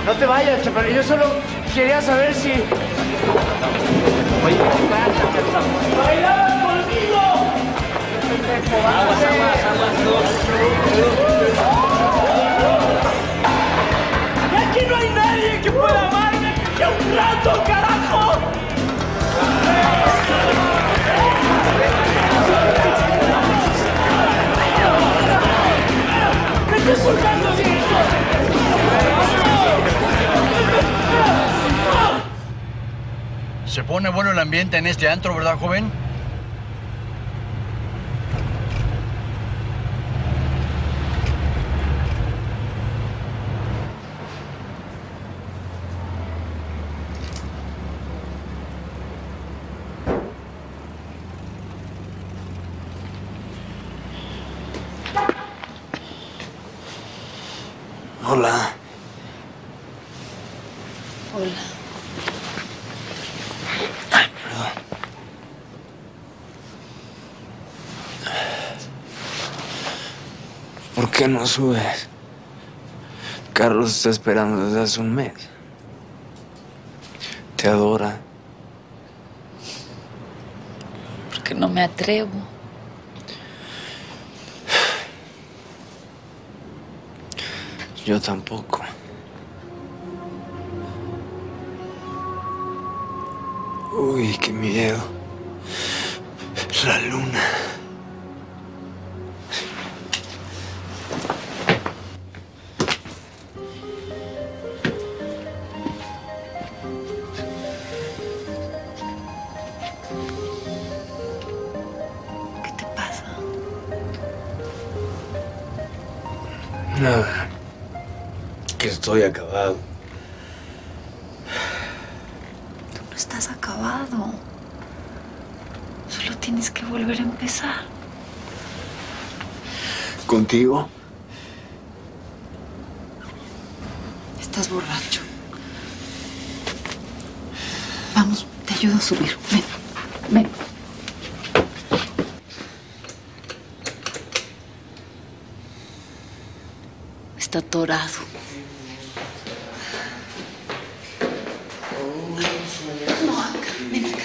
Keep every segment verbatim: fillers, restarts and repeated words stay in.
No te vayas, chaparro. Yo solo quería saber si... Oye, ¿qué te pasa, chaparro? ¡Bailar conmigo! Aguas, aguas, aguas, dos. Y aquí no hay nadie que pueda amarme que sea un rato, carajo. ¡Me estoy soltando bien! Se pone bueno el ambiente en este antro, ¿verdad, joven? Hola. Hola. Ay, perdón. ¿Por qué no subes? Carlos está esperando desde hace un mes. Te adora. Porque no me atrevo. Yo tampoco. Uy, qué miedo. La luna. ¿Qué te pasa? Nada. Que estoy acabado. Tú no estás acabado. Solo tienes que volver a empezar. ¿Contigo? Estás borracho. Vamos, te ayudo a subir. Ven, ven. Está atorado. No, acá, ven acá.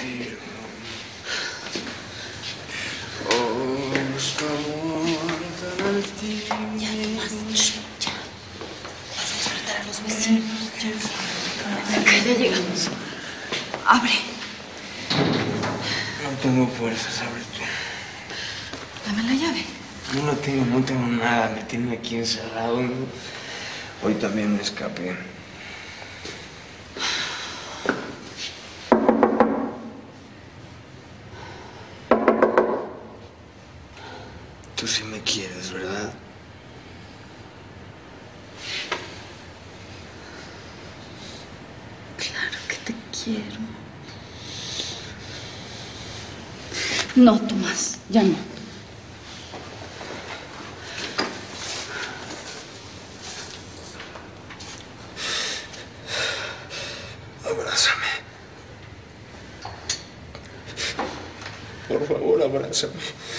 Ya, no más. Shh, ya. Vas a despertar a los vecinos. Ya. Acá, ya llegamos. Abre. No tengo fuerzas, abre tú. Dame la llave. Yo no tengo, no tengo nada, me tiene aquí encerrado. Hoy también me escapé. Tú sí me quieres, ¿verdad? Claro que te quiero. No, Tomás, ya no. Abrázame. Por favor, abrázame.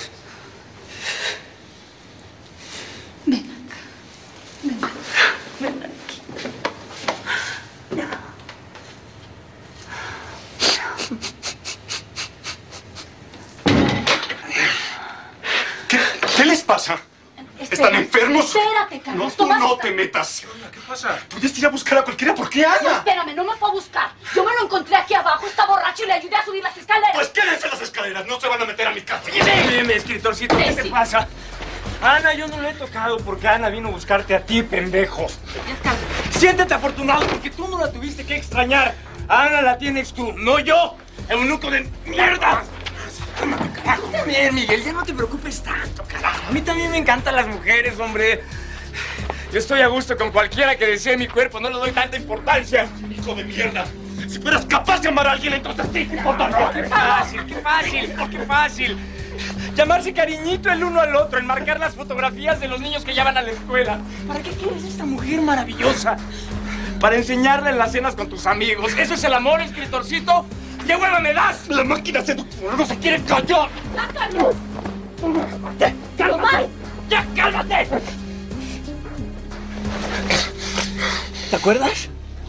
Ven acá. Ven acá. Ven aquí. ¿Qué, ¿Qué les pasa? ¿Están enfermos? Espérate, Carlos. No, tú Tomás, no espera. te metas. ¿Qué onda? ¿Qué pasa? Puedes ir a buscar a cualquiera. ¿Por qué, No, Ana? espérame, no me fue a buscar. Yo me lo encontré aquí abajo, está borracho y le ayudé a subir las escaleras. Pues quédense en las escaleras. No se van a meter a mi casa. Dime, escritorcito, ¿qué Sí, te sí. pasa? Ana, yo no le he tocado porque Ana vino a buscarte a ti, pendejo. Ya, Carlos. Siéntete afortunado porque tú no la tuviste que extrañar. A Ana la tienes tú, no yo. Eunuco de mierda. Cálmate, carajo. Tú también, Miguel, ya no te preocupes tanto, carajo. A mí también me encantan las mujeres, hombre. Yo estoy a gusto con cualquiera que desee mi cuerpo, no le doy tanta importancia. Hijo de mierda. Si fueras capaz de amar a alguien, entonces sí te importaría. Qué fácil, qué fácil, qué fácil. Llamarse cariñito el uno al otro, enmarcar las fotografías de los niños que ya van a la escuela. ¿Para qué quieres esta mujer maravillosa? Para enseñarle en las cenas con tus amigos. ¿Eso es el amor, escritorcito? ¿Qué hueva me das? La máquina seductora no se quiere callar. ¡Ya, Carlos! ¡Ya, ¡Tomás! cálmate! ¡Ya, cálmate! ¿Te acuerdas?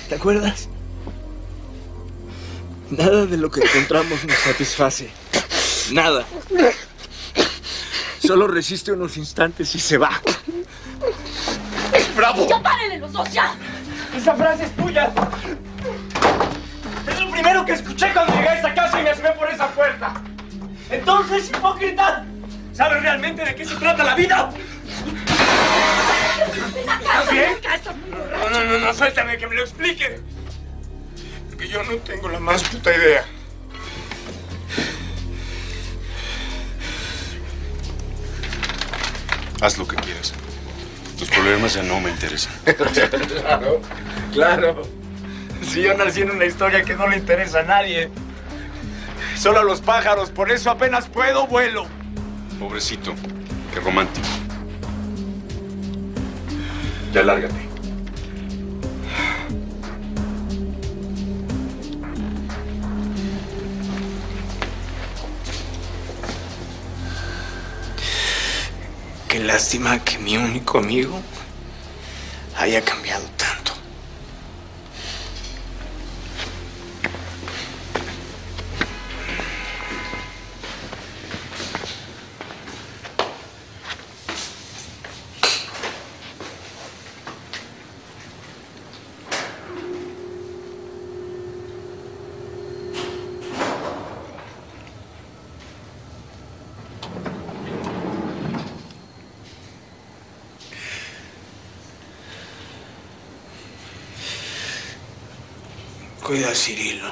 ¿Te acuerdas? Nada de lo que encontramos nos satisface. Nada. Solo resiste unos instantes y se va. ¡Bravo! ¡Ya párenle los dos, ya! ¡Esa frase es tuya! Es lo primero que escuché cuando llegué a esta casa y me asomé por esa puerta. Entonces, hipócrita, ¿sabes realmente de qué se trata la vida? ¿Estás bien? No, no, no, no, suéltame, que me lo explique. Porque yo no tengo la más puta idea. Haz lo que quieras. Tus problemas ya no me interesan. Claro, claro. Si yo nací en una historia que no le interesa a nadie. Solo a los pájaros, por eso apenas puedo vuelo. Pobrecito, qué romántico. Ya lárgate. Qué lástima que mi único amigo haya cambiado tanto. Cuida a Cirilo.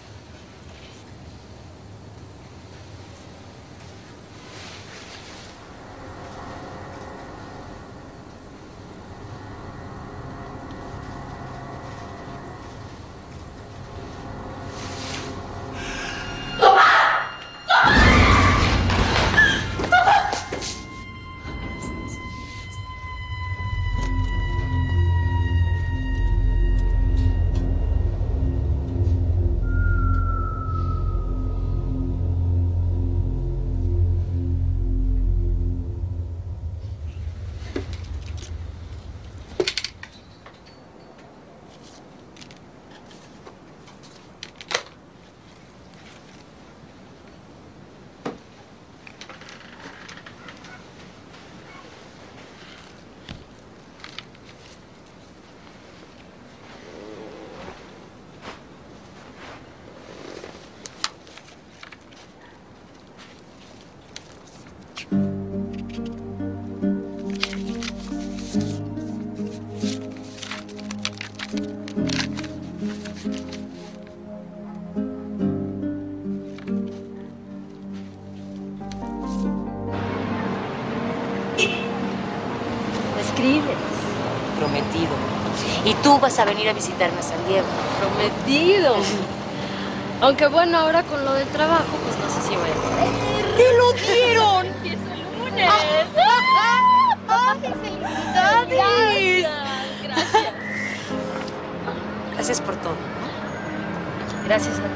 Escribes. Prometido. Y tú vas a venir a visitarme a San Diego. Prometido. Aunque bueno, ahora con lo del trabajo, pues no sé si voy a poder. ¡Te lo dieron! Empieza el lunes. ¡Ay, felicidades! Gracias, gracias. Gracias por todo. Gracias a ti.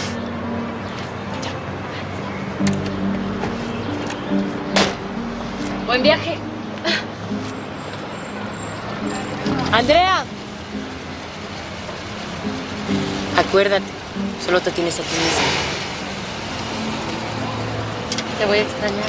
Buen viaje. Andrea. Acuérdate, solo te tienes a ti misma. Te voy a extrañar.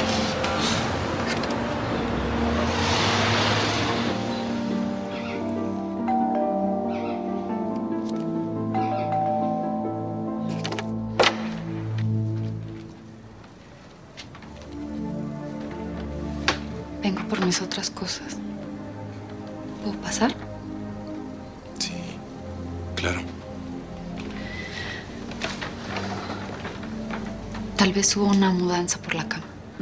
Vengo por mis otras cosas. ¿Puedo pasar? Sí, claro. Tal vez hubo una mudanza por la cama.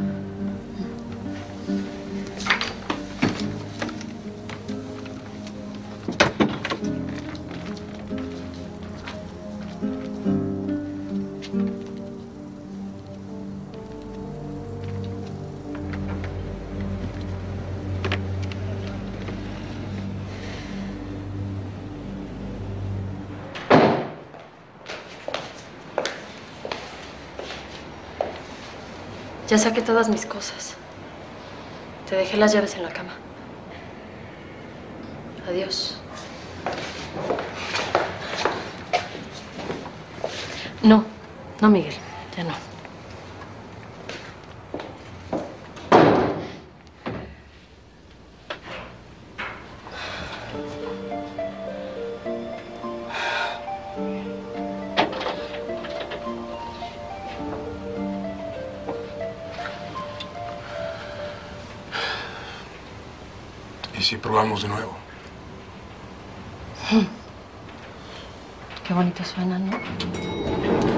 Ya saqué todas mis cosas. Te dejé las llaves en la cama. Adiós. No, no, Miguel, ya no. ¿Y si probamos de nuevo? Qué bonito suena, ¿no?